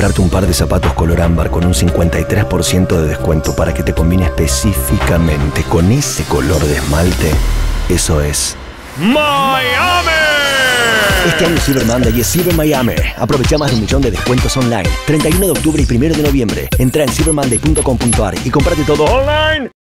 comprarte un par de zapatos color ámbar con un 53% de descuento para que te combine específicamente con ese color de esmalte. Eso es Miami. Este año es Cyber Monday y es Cyber Miami. Aprovecha más de 1 millón de descuentos online. 31 de octubre y 1 de noviembre. Entra en cybermonday.com.ar y cómprate todo online.